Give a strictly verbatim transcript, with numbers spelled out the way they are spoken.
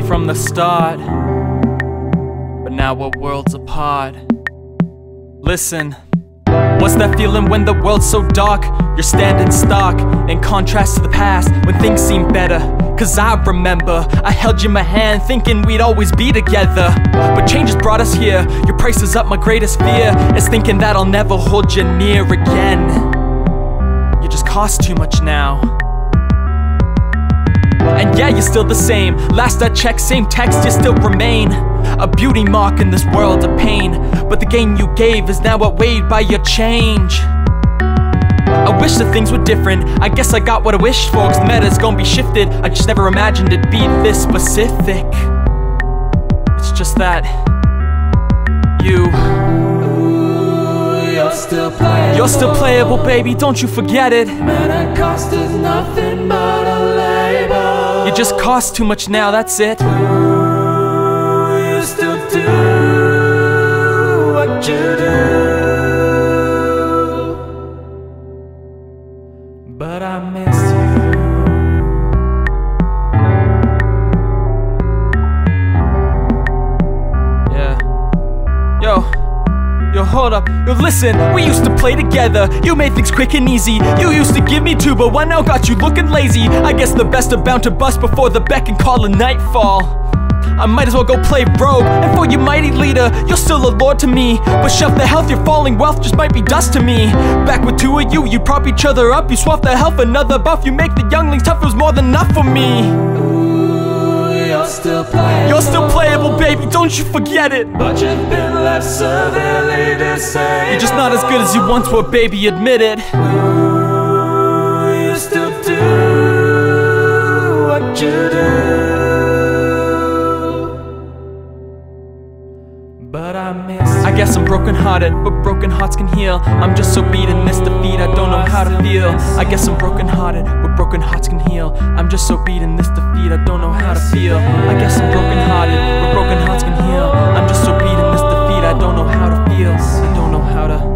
from the start, but now we're worlds apart. Listen, what's that feeling when the world's so dark? You're standing stark, in contrast to the past, when things seem better. Cause I remember, I held you in my hand, thinking we'd always be together. But change has brought us here, your price is up, my greatest fear is thinking that I'll never hold you near again. You just cost too much now. And yeah, you're still the same. Last I checked, same text, you still remain a beauty mark in this world of pain. But the gain you gave is now outweighed by your change. I wish that things were different. I guess I got what I wished for, cause the meta's gonna be shifted. I just never imagined it'd be this specific. It's just that you You're still playable. You're still playable, baby, don't you forget it. Man, it cost is nothing but a label. You just cost too much now, that's it. Ooh, you still do what you do. But I miss you. Yeah. Yo. Yo, hold up, yo, listen, we used to play together. You made things quick and easy. You used to give me two, but one now got you looking lazy. I guess the best are bound to bust before the beck and call of nightfall. I might as well go play rogue, and for your mighty leader, you're still a lord to me. But shelf the health, your falling wealth just might be dust to me. Back with two of you, you prop each other up. You swap the health, another buff. You make the younglings tough, it was more than enough for me. Ooh, you're still playable. You're still playable, baby, don't you forget it. But you've been left severely disabled. You're just not as good as you once were, baby, admit it. Ooh, you still do what you do. But I miss you. I guess I'm broken hearted, but broken hearts can heal. I'm just so beat in this defeat, I don't know how to feel. I guess I'm broken hearted, but broken hearts can heal. I'm just so beat in this defeat, I don't know how to feel. I guess I'm broken hearted, but broken hearts can heal. I'm just so beat in this defeat, I don't know how to feel. I don't know how to